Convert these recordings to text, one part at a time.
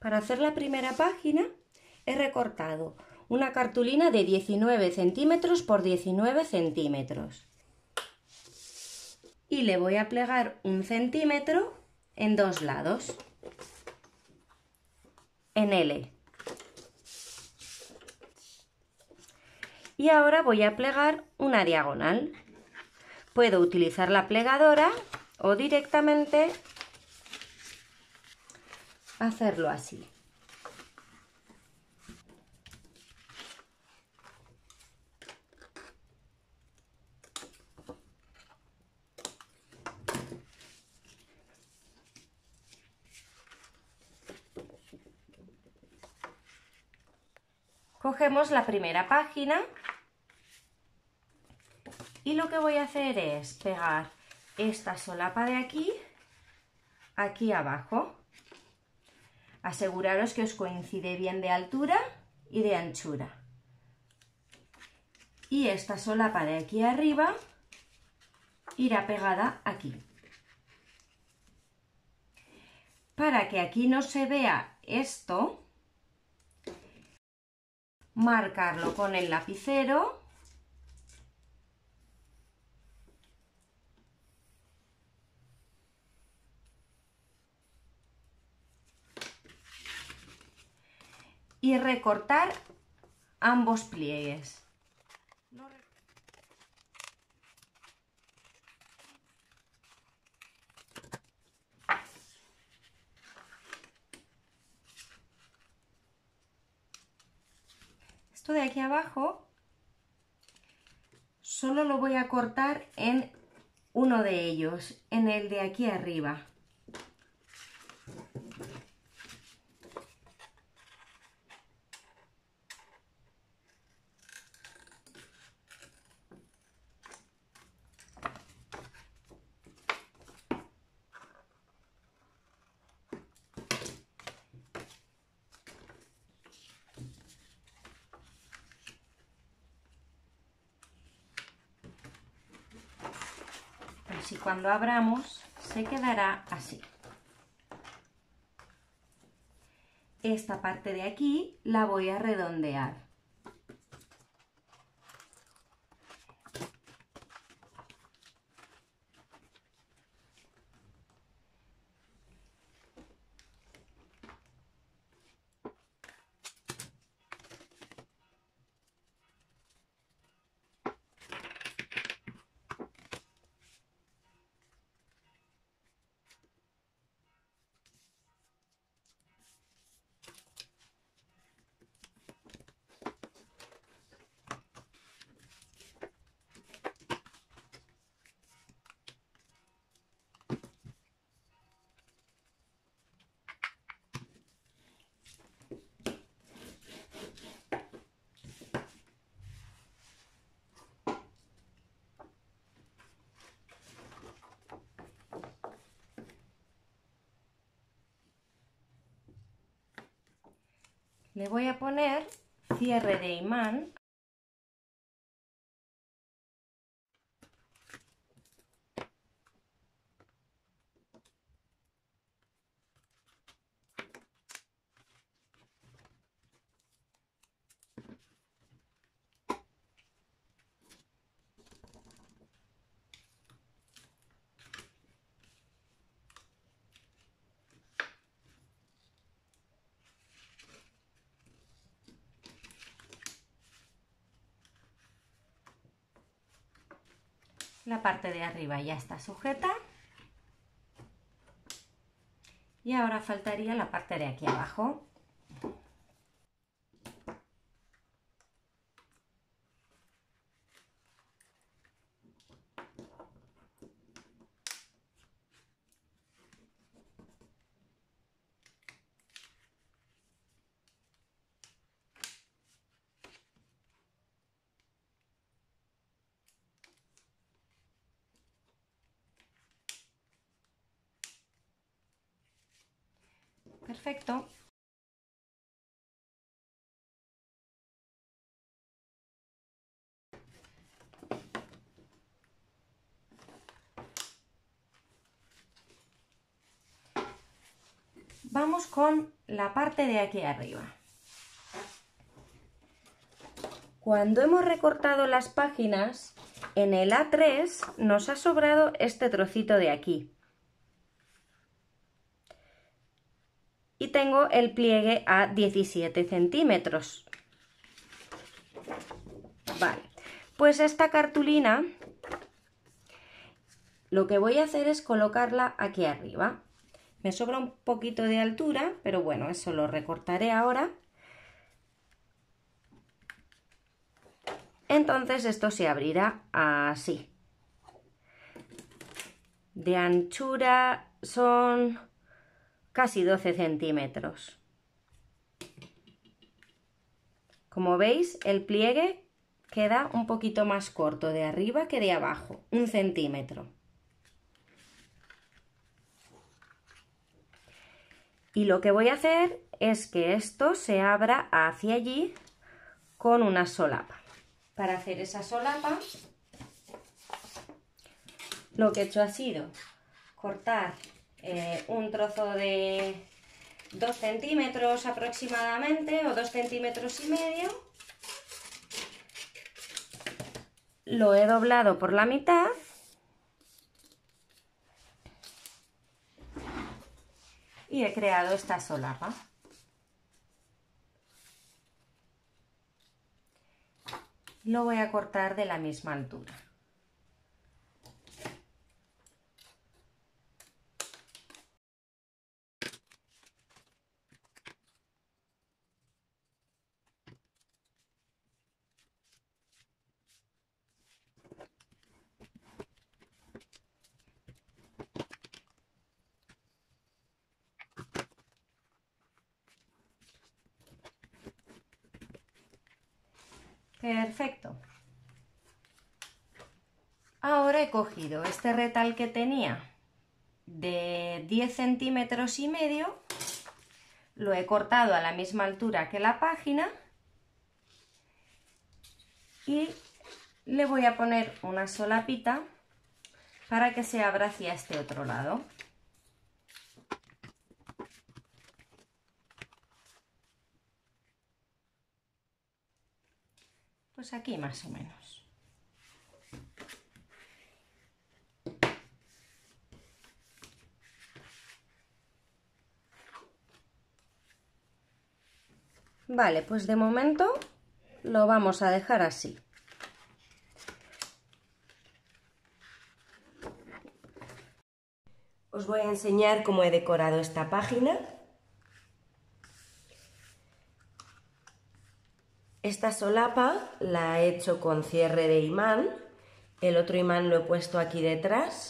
Para hacer la primera página he recortado una cartulina de 19 centímetros por 19 centímetros y le voy a plegar 1 centímetro en dos lados, en L. Y ahora voy a plegar una diagonal. Puedo utilizar la plegadora o directamente hacerlo así. Cogemos la primera página y lo que voy a hacer es pegar esta solapa de aquí, aquí abajo. Aseguraros que os coincide bien de altura y de anchura. Y esta solapa de aquí arriba irá pegada aquí. Para que aquí no se vea esto, marcarlo con el lapicero y recortar ambos pliegues. Esto de aquí abajo solo lo voy a cortar en uno de ellos, en el de aquí arriba. Así cuando abramos se quedará así. Esta parte de aquí la voy a redondear. Le voy a poner cierre de imán . La parte de arriba ya está sujeta y ahora faltaría la parte de aquí abajo. Perfecto. vamos con la parte de aquí arriba. Cuando hemos recortado las páginas, en el A3 nos ha sobrado este trocito de aquí. Y tengo el pliegue a 17 centímetros. Vale, pues esta cartulina lo que voy a hacer es colocarla aquí arriba. Me sobra un poquito de altura, pero bueno, eso lo recortaré ahora. Entonces esto se abrirá así. De anchura son casi 12 centímetros. Como veis, el pliegue queda un poquito más corto de arriba que de abajo, 1 centímetro. Y lo que voy a hacer es que esto se abra hacia allí con una solapa. Para hacer esa solapa, lo que he hecho ha sido cortar un trozo de 2 centímetros aproximadamente o 2 centímetros y medio. Lo he doblado por la mitad y he creado esta solapa. Lo voy a cortar de la misma altura. Perfecto. Ahora he cogido este retal que tenía de 10 centímetros y medio, lo he cortado a la misma altura que la página y le voy a poner una solapita para que se abra hacia este otro lado. Pues aquí más o menos. Vale, pues de momento lo vamos a dejar así. Os voy a enseñar cómo he decorado esta página. Esta solapa la he hecho con cierre de imán, el otro imán lo he puesto aquí detrás.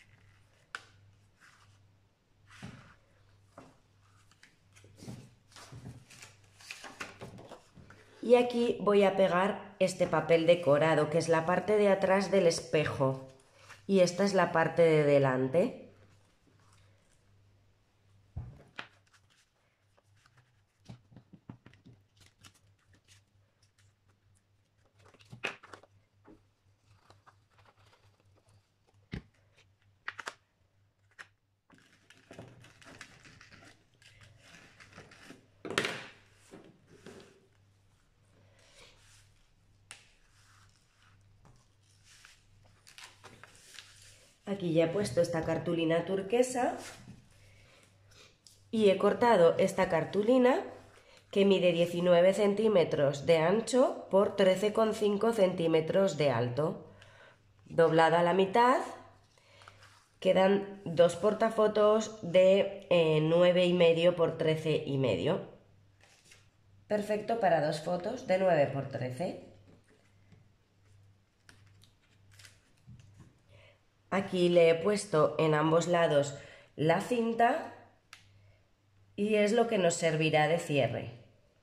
Y aquí voy a pegar este papel decorado, que es la parte de atrás del espejo. Y esta es la parte de delante. Aquí ya he puesto esta cartulina turquesa y he cortado esta cartulina que mide 19 centímetros de ancho por 13,5 centímetros de alto. Doblada a la mitad, quedan dos portafotos de 9,5 por 13,5. Perfecto para dos fotos de 9 por 13. Aquí le he puesto en ambos lados la cinta y es lo que nos servirá de cierre.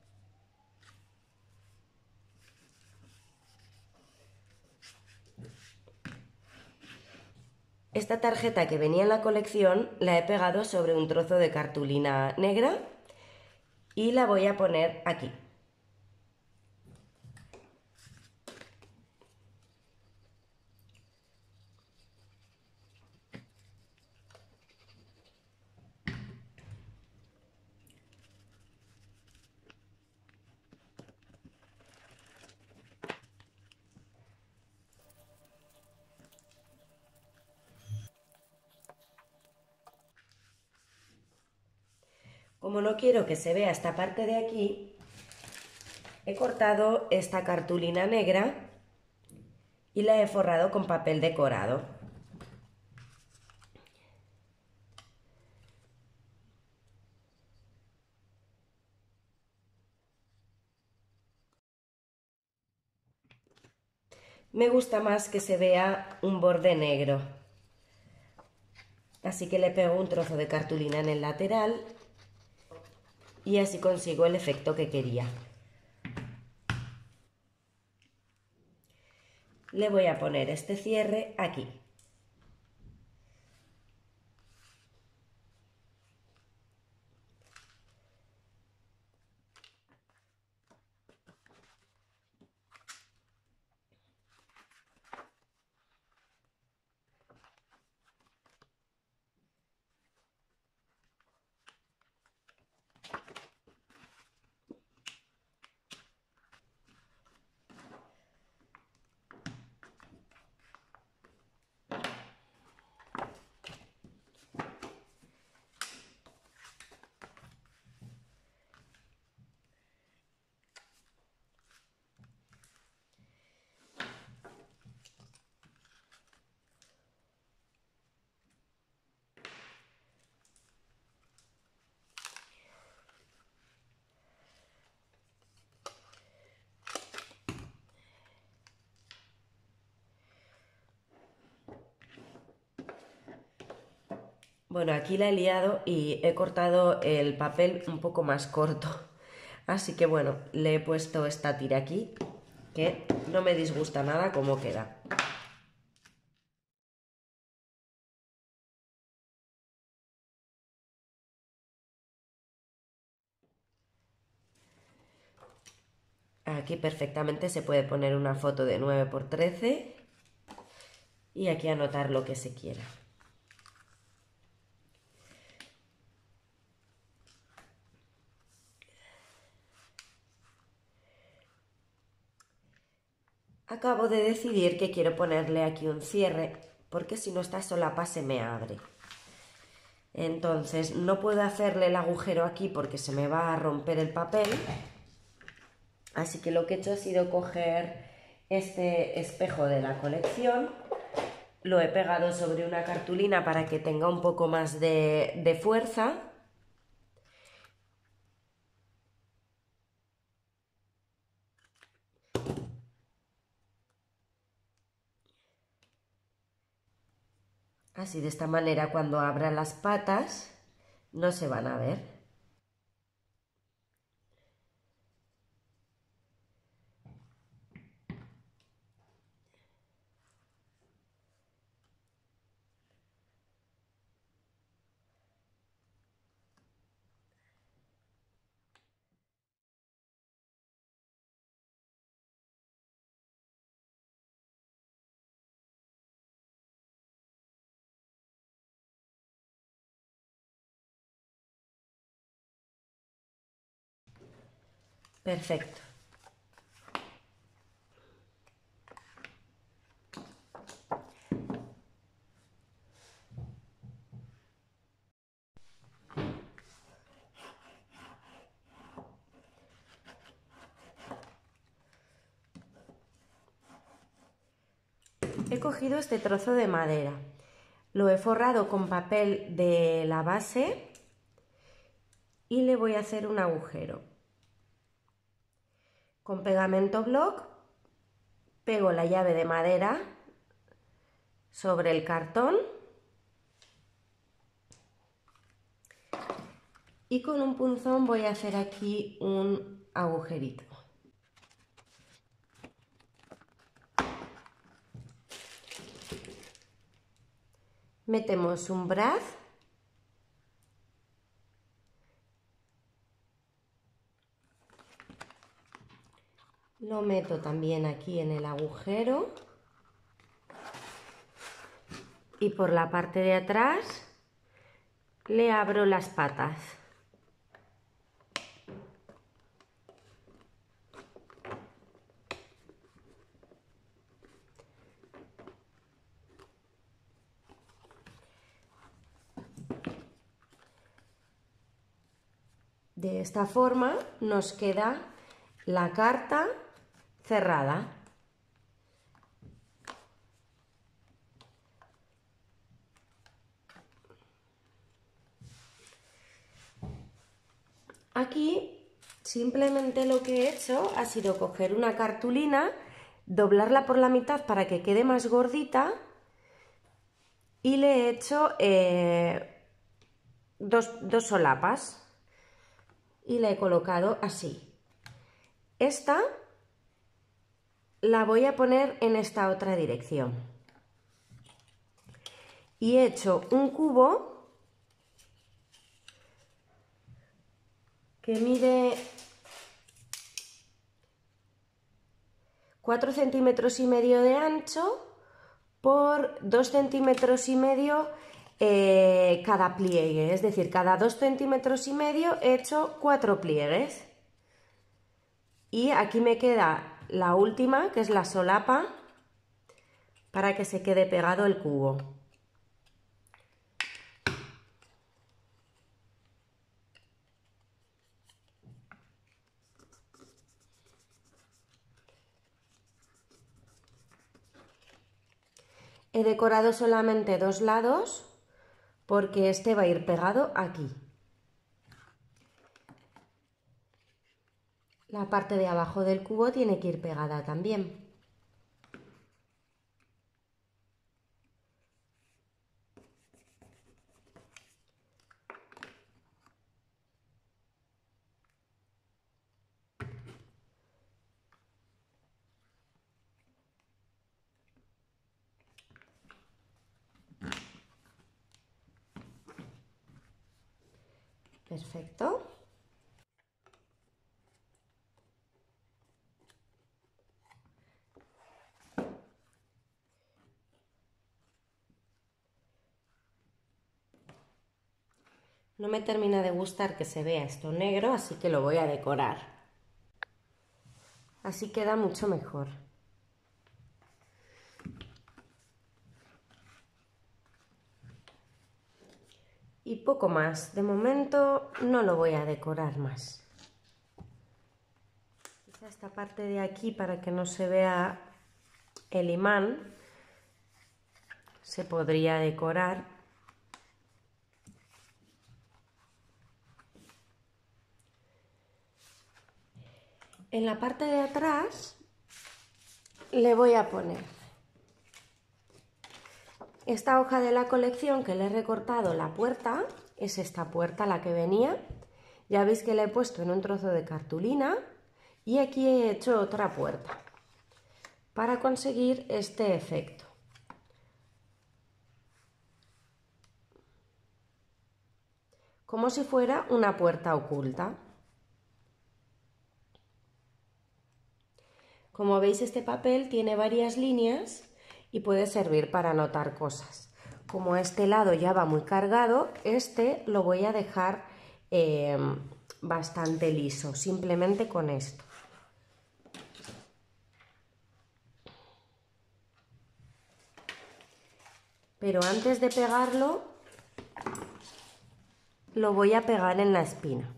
Esta tarjeta que venía en la colección la he pegado sobre un trozo de cartulina negra y la voy a poner aquí. Como no quiero que se vea esta parte de aquí, he cortado esta cartulina negra y la he forrado con papel decorado. Me gusta más que se vea un borde negro, así que le pego un trozo de cartulina en el lateral y así consigo el efecto que quería. Le voy a poner este cierre aquí. Bueno, aquí la he liado y he cortado el papel un poco más corto. Así que bueno, le he puesto esta tira aquí, que no me disgusta nada cómo queda. Aquí perfectamente se puede poner una foto de 9×13 y aquí anotar lo que se quiera. Acabo de decidir que quiero ponerle aquí un cierre, porque si no esta solapa se me abre. Entonces no puedo hacerle el agujero aquí porque se me va a romper el papel. Así que lo que he hecho ha sido coger este espejo de la colección, lo he pegado sobre una cartulina para que tenga un poco más de fuerza. Así de esta manera cuando abra las patas no se van a ver. Perfecto. He cogido este trozo de madera, lo he forrado con papel de la base y le voy a hacer un agujero. Con pegamento block pego la llave de madera sobre el cartón y con un punzón voy a hacer aquí un agujerito. Metemos un braz lo meto también aquí en el agujero y por la parte de atrás le abro las patas. De esta forma nos queda la carta cerrada. Aquí simplemente lo que he hecho ha sido coger una cartulina, doblarla por la mitad para que quede más gordita y le he hecho dos solapas y la he colocado así. Esta la voy a poner en esta otra dirección y he hecho un cubo que mide 4,5 centímetros de ancho por 2,5 centímetros cada pliegue, es decir, cada 2,5 centímetros he hecho 4 pliegues. Y aquí me queda la última, que es la solapa, para que se quede pegado el cubo. He decorado solamente 2 lados porque este va a ir pegado aquí. La parte de abajo del cubo tiene que ir pegada también. Perfecto. No me termina de gustar que se vea esto negro, así que lo voy a decorar. Así queda mucho mejor. Y poco más. De momento no lo voy a decorar más. Quizá esta parte de aquí, para que no se vea el imán, se podría decorar. En la parte de atrás le voy a poner esta hoja de la colección que le he recortado la puerta, es esta puerta la que venía. Ya veis que la he puesto en un trozo de cartulina y aquí he hecho otra puerta para conseguir este efecto. Como si fuera una puerta oculta. Como veis, este papel tiene varias líneas y puede servir para anotar cosas. Como este lado ya va muy cargado, este lo voy a dejar bastante liso, simplemente con esto. Pero antes de pegarlo, lo voy a pegar en la espina.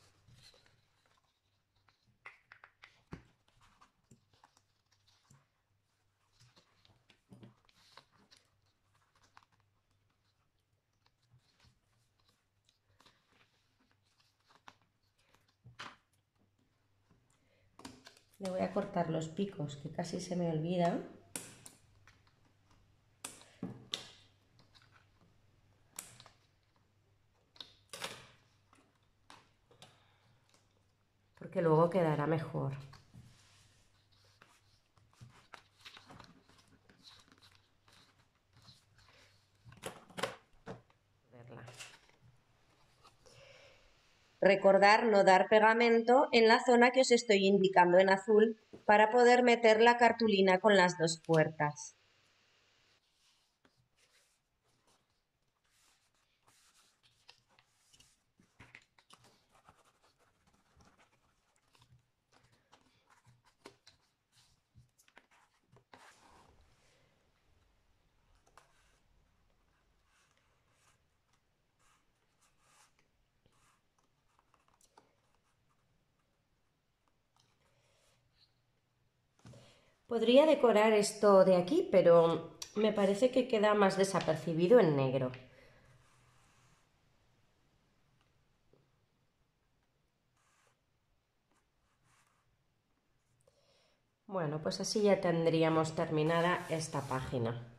Le voy a cortar los picos, que casi se me olvida. Porque luego quedará mejor. Recordar no dar pegamento en la zona que os estoy indicando en azul para poder meter la cartulina con las dos puertas. Podría decorar esto de aquí, pero me parece que queda más desapercibido en negro. Bueno, pues así ya tendríamos terminada esta página.